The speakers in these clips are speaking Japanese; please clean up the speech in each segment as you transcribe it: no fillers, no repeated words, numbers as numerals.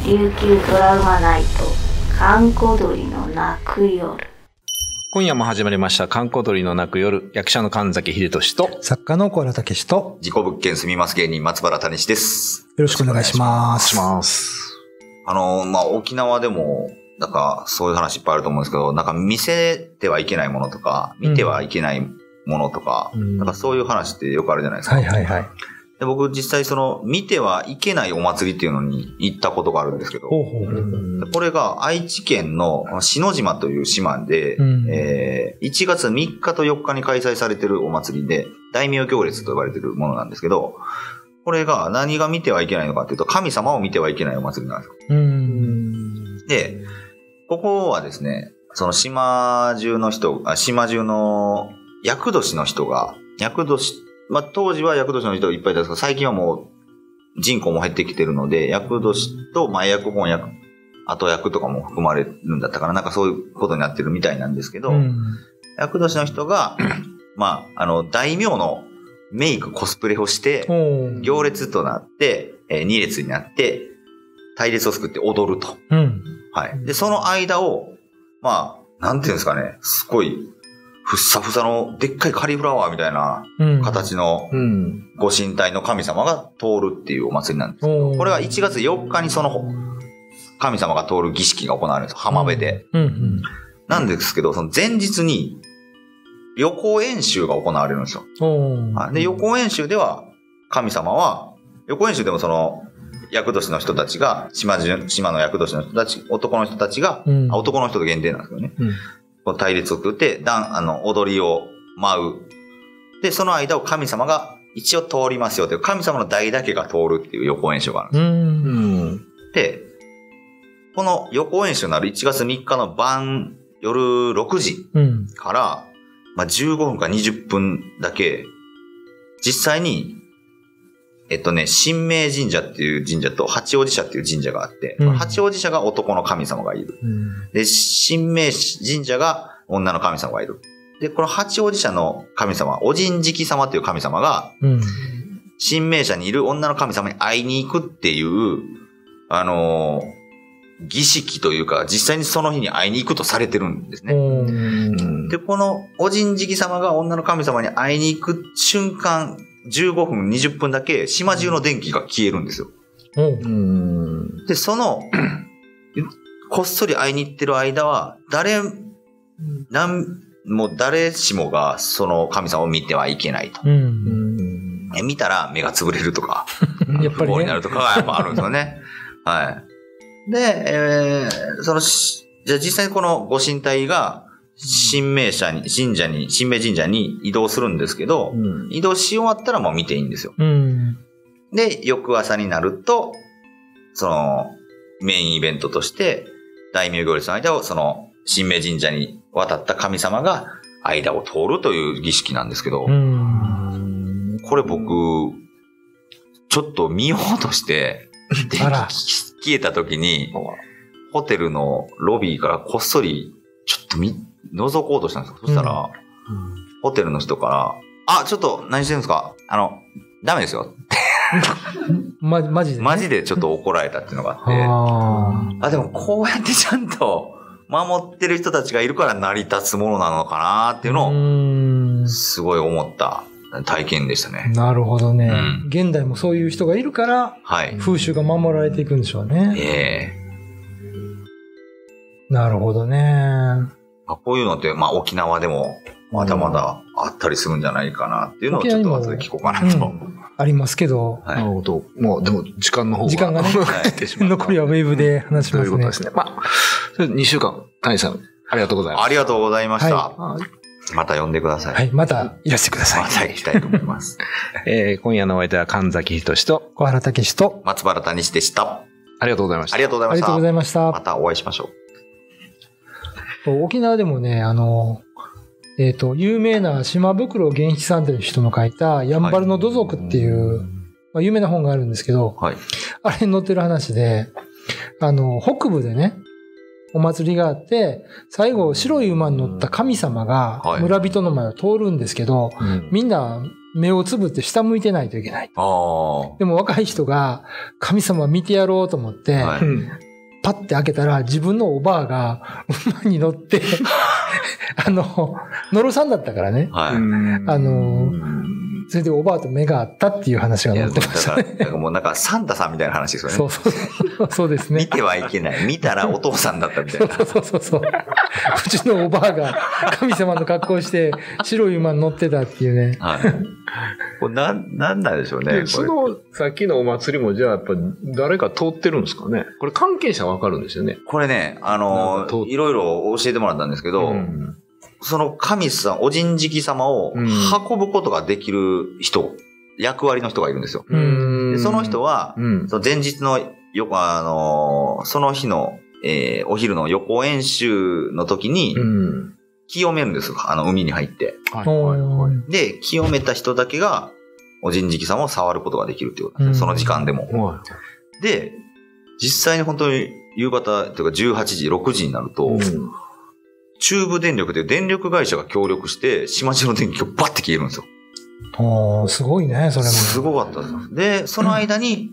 琉球ドラマナイト閑古鳥の泣く夜。 今夜も始まりました閑古鳥の泣く夜、役者の神崎秀俊と作家の小原武史と事故物件住みます芸人松原谷史です。 よろしくお願いします。 沖縄でもなんかそういう話いっぱいあると思うんですけど、なんか見せてはいけないものとか見てはいけないものとか、なんかそういう話ってよくあるじゃないですか。 はいはいはい。 で僕実際その見てはいけないお祭りっていうのに行ったことがあるんですけど、これが愛知県の篠島という島で、1月3日と4日に開催されているお祭りで、大名行列と呼ばれているものなんですけど、これが何が見てはいけないのかっていうと、神様を見てはいけないお祭りなんですよ。で、ここはですね、その島中の厄年の人が、当時は厄年の人いっぱいいたんですけど、最近はもう人口も減ってきてるので、厄年と前役、本役、後役とかも含まれるんだったから、なんかそういうことになってるみたいなんですけど、厄年の人が、大名のメイク、コスプレをして、行列となって、2列になって、隊列を作って踊ると。はい。で、その間を、なんていうんですかね、すごい、ふっさふさのでっかいカリフラワーみたいな形のご神体の神様が通るっていうお祭りなんですけど、これが1月4日にその神様が通る儀式が行われるんですよ。浜辺で。なんですけど、その前日に予行演習が行われるんですよ。で、予行演習では神様は、予行演習でもその厄年の人たちが、島の厄年の人たち、男の人たちが、男の人と限定なんですけどね。隊列を作って、踊りを舞う。で、その間を神様が一応通りますよという、神様の代だけが通るっていう予行演習があるんですよ。で、この予行演習のある1月3日の晩、夜6時から、15分か20分だけ、実際に、神明神社っていう神社と八王子社っていう神社があって、八王子社が男の神様がいる。で、神明神社が女の神様がいる。で、この八王子社の神様、お神敷様っていう神様が、神明社にいる女の神様に会いに行くっていう、儀式というか、実際にその日に会いに行くとされてるんですね。で、このお神敷様が女の神様に会いに行く瞬間、15分、20分だけ島中の電気が消えるんですよ。で、こっそり会いに行ってる間は、誰しもがその神様を見てはいけないと。見たら目が潰れるとか、 やっぱりね、 になるとかがやっぱあるんですよね。はい。で、じゃあ実際にこのご神体が、神明神社に移動するんですけど、移動し終わったらもう見ていいんですよ。で、翌朝になると、その、メインイベントとして、大名行列の間を、その、神明神社に渡った神様が、間を通るという儀式なんですけど、これ僕、ちょっと見ようとして、消えた時に、ホテルのロビーからこっそり、ちょっと覗こうとしたんですよ。そしたら、ホテルの人から、ちょっと何してるんですか？ダメですよ。 マジで、ね？ マジでちょっと怒られたっていうのがあって。でもこうやってちゃんと守ってる人たちがいるから成り立つものなのかなっていうのを、すごい思った体験でしたね。 なるほどね。現代もそういう人がいるから、風習が守られていくんでしょうね。なるほどね。 こういうのって、沖縄でもまだまだあったりするんじゃないかなっていうのをちょっと後で聞こうかなと。 ありますけど。 なるほど。もうでも時間がね。 残りはウェブで話しますね。ということですね。 2週間、谷さん、ありがとうございます。 ありがとうございました。また呼んでください。 はい、またいらしてください。 また行きたいと思います。 今夜のお相手は神崎仁と小原武史と松原谷史でした。 ありがとうございました。 ありがとうございました。 ありがとうございました。 またお会いしましょう。 沖縄でもね、有名な島袋源一さんという人の書いた、やんばるの土族っていう、有名な本があるんですけど、あれに載ってる話で、北部でね、お祭りがあって、最後白い馬に乗った神様が村人の前を通るんですけど、みんな目をつぶって下向いてないといけない。 ああ。 でも若い人が神様見てやろうと思って、 はいパッて開けたら自分のおばあが馬に乗って、野呂さんだったからね。 はい。 それでおばあと目があったっていう話が載ってましたね。 だからもうなんかサンタさんみたいな話ですよね。 そうですね。 見てはいけない。見たらお父さんだったみたいな。 そう。うちのおばあが神様の格好して白い馬に乗ってたっていうね。 はい。これなんなんでしょうね。 で、その、さっきのお祭りもじゃあやっぱ誰か通ってるんですかね。これ関係者わかるんですよね。 これね、いろいろ教えてもらったんですけど、その神さん、お神敷様を運ぶことができる人、役割の人がいるんですよ。でその人は、その前日のその日の、お昼の予行演習の時に、清めるんですよ。海に入って。で、清めた人だけが、お神敷様を触ることができるっていうことなんですよ。その時間でも。で、実際に本当に夕方というか18時、6時になると、中部電力という電力会社が協力して、島中の電気がバッて消えるんですよ。 すごいね、それも。 すごかったです。で、その間に、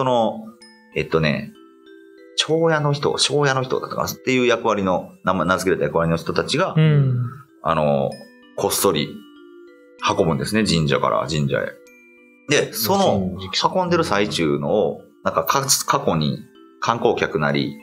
庄屋の人だったかなっていう役割の、名付けられた役割の人たちが、こっそり運ぶんですね、神社から神社へ。で、その、運んでる最中のを、なんか過去に観光客なり、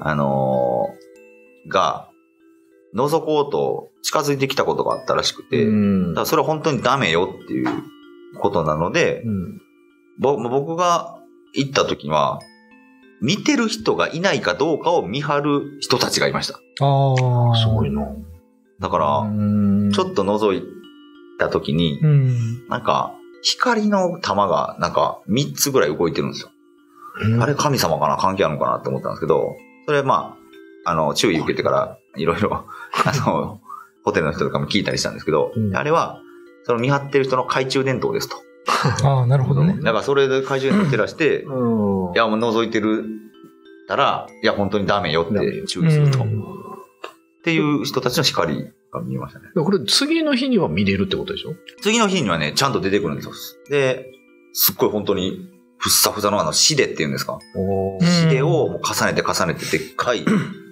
が、覗こうと近づいてきたことがあったらしくて、だからそれは本当にダメよっていうことなので、僕が行った時には、見てる人がいないかどうかを見張る人たちがいました。 すごいな。 だから、ちょっと覗いた時に、なんか、光の玉がなんか3つぐらい動いてるんですよ。あれ神様かな関係あるのかなって思ったんですけど、それ注意受けてからいろいろ、ホテルの人とかも聞いたりしたんですけど、あれは、その見張ってる人の懐中電灯ですと。 なるほどね。 だからそれで懐中電灯照らして、いや、もう覗いてるたら、いや、本当にダメよって注意すると。っていう人たちの光が見えましたね。 これ次の日には見れるってことでしょ？ 次の日にはね、ちゃんと出てくるんですよ。で、すっごい本当に、ふっさふさのシデっていうんですか。シデをもう重ねてでっかい、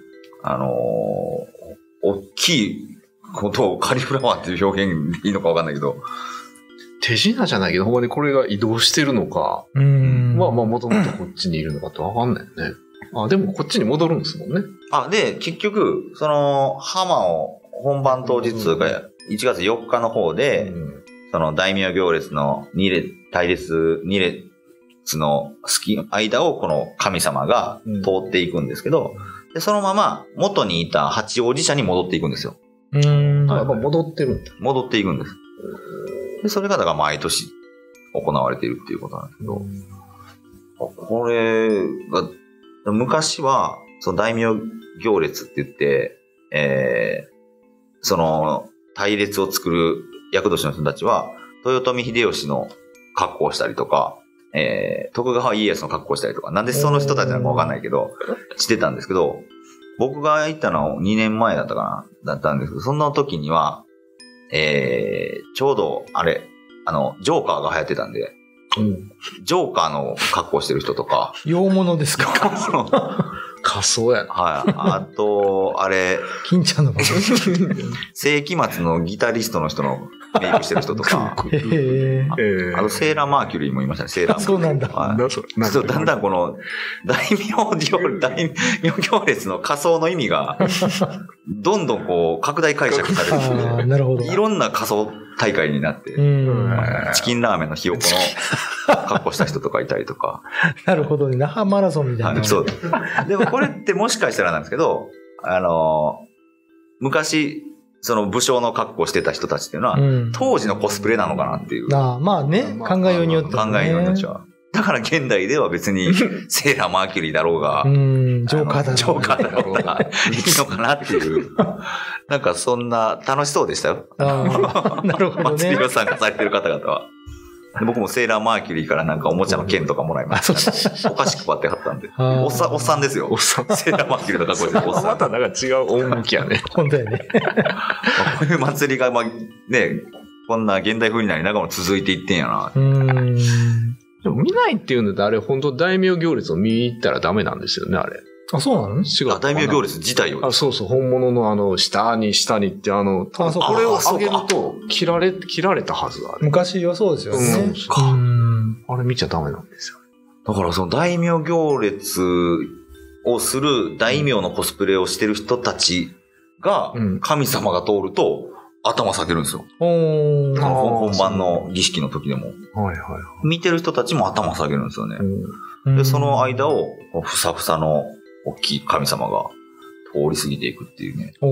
大きいことをカリフラワーっていう表現いいのかわかんないけど。 手品じゃないけど、ほんまにこれが移動してるのか、もともとこっちにいるのかってわかんないよね。でもこっちに戻るんですもんね。 で、結局、その、浜を本番当日が1月4日の方で、その大名行列の2列の間をこの神様が通っていくんですけど、でそのまま元にいた八王子社に戻っていくんですよ。 戻ってるんだ。 戻っていくんです。で、それがだから毎年行われているっていうことなんですけど、これが、昔は、その大名行列って言って、その隊列を作る厄年の人たちは、豊臣秀吉の格好をしたりとか、徳川家康の格好をしたりとか、なんでその人たちなのかわかんないけど、してたんですけど、僕が行ったのは2年前だったんですけど、その時には、ちょうど、ジョーカーが流行ってたんで、ジョーカーの格好してる人とか。 洋物ですか？ 仮装やな。 あと、 金ちゃんの世紀末のギタリストの人のメイクしてる人とか。あと、セーラーマーキュリーもいましたね、セーラーマーキュリー。 そうなんだ。 だんだんこの、大名行列の仮装の意味が、どんどんこう、拡大解釈されてきて、 なるほど。 いろんな仮装大会になって、チキンラーメンのひよこの格好した人とかいたりとか。 なるほどね。那覇マラソンみたいな。 そう。でもこれってもしかしたらなんですけど、昔、その武将の格好してた人たちっていうのは、当時のコスプレなのかなっていう。 まあね、考えようによっては、ね。 考えようによっては。だから現代では別にセーラーマーキュリーだろうが、 ジョーカーだろうが、いいのかなっていう。なんかそんな楽しそうでしたよ。 なるほどね。 祭りを参加されてる方々は。僕もセーラーマーキュリーからなんかおもちゃの剣とかもらいました、ね。お菓子配ってはったんで。おっさんですよ。セーラーマーキュリーの格好でおっさん。 またなんか違う趣やね。 本当やね。 こういう祭りが、ね、 こんな現代風になりながらも続いていってんやな。 でも見ないっていうんだと、あれ本当大名行列を見に行ったらダメなんですよね、あれ。 あ、そうなの？ 違う。 大名行列自体を。 あ、そうそう、本物の下にってこれを上げると切られたはずだ。 昔はそうですよね。 あれ見ちゃダメなんですよ。 だからその大名行列をする大名のコスプレをしてる人たちが、神様が通ると頭下げるんですよ。本番の儀式の時でも。見てる人たちも頭下げるんですよね。で、その間をふさふさの大きい神様が通り過ぎていくっていうね。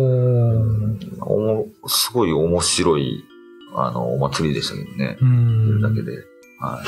すごい面白い、お祭りでしたけどね。見るだけで。はい。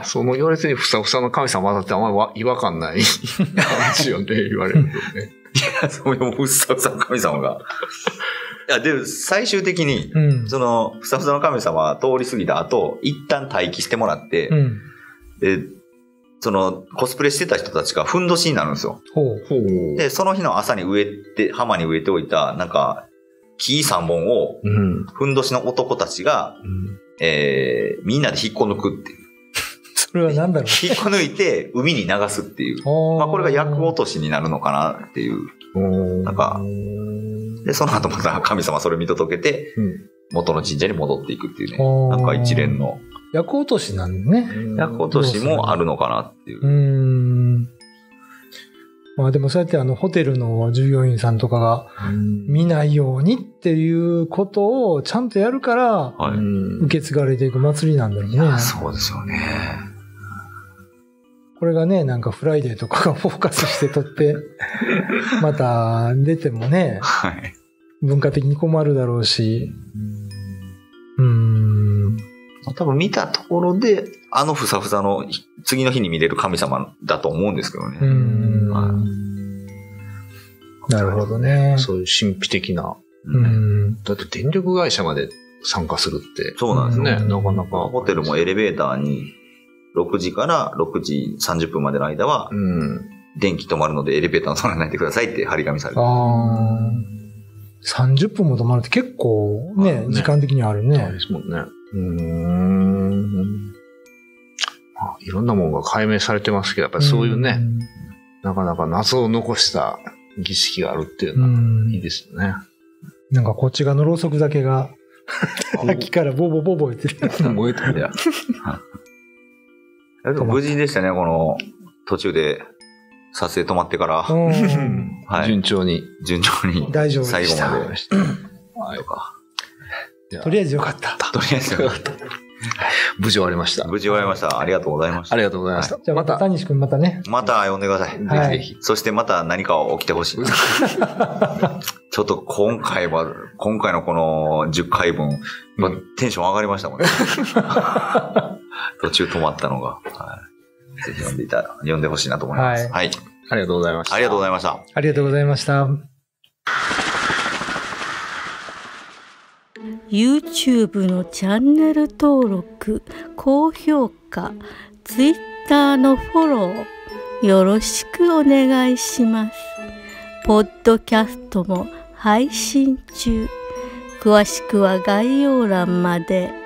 その行列にふさふさの神様だってあんまり違和感ない感じよね、言われるとね。 いや、そういうふさふさの神様が。いや、で、最終的に、その、ふさふさの神様が通り過ぎた後、一旦待機してもらって、で、その、コスプレしてた人たちがふんどしになるんですよ。で、その日の朝に浜に植えておいた、なんか、木3本を、ふんどしの男たちが、みんなで引っこ抜くっていう。 それは何だろう。 引っこ抜いて海に流すっていう。まあこれが厄落としになるのかなっていう。なんか、で、その後また神様それ見届けて、元の神社に戻っていくっていうね。なんか一連の。 厄落としなんね。 厄落としもあるのかなっていう。 まあでもそうやってホテルの従業員さんとかが見ないようにっていうことをちゃんとやるから、受け継がれていく祭りなんだろうね。 そうですよね。 これがね、なんかフライデーとかがフォーカスして撮って、また出てもね、文化的に困るだろうし、 多分見たところで、ふさふさの次の日に見れる神様だと思うんですけどね。 なるほどね。 そういう神秘的な。だって電力会社まで参加するって。 そうなんですね。 なかなか。 ホテルもエレベーターに6時から6時30分までの間は、電気止まるのでエレベーターに乗らないでくださいって張り紙されてる。 30分も止まるって結構ね、時間的にあるね。 そうですもんね。いろんなものが解明されてますけど、やっぱりそういうね、なかなか謎を残した儀式があるっていうのはいいですよね。 なんかこっち側のろうそくだけが、さっきからボーボーボーボー言ってる。 燃えてるんだよ。無事でしたね、この途中で撮影止まってから。 順調に。 大丈夫最後まで。 とりあえずよかった。 無事終わりました。 ありがとうございました。 ありがとうございました。 じゃあまた、谷西くんまたね。 また呼んでください。ぜひぜひ。そしてまた何か起きてほしい。ちょっと今回のこの10回分、テンション上がりましたもんね。途中止まったのが。ぜひ呼んでほしいなと思います。はい。 ありがとうございました。 ありがとうございました。 ありがとうございました。 YouTube のチャンネル登録、高評価、Twitter のフォロー、よろしくお願いします。ポッドキャストも配信中。詳しくは概要欄まで。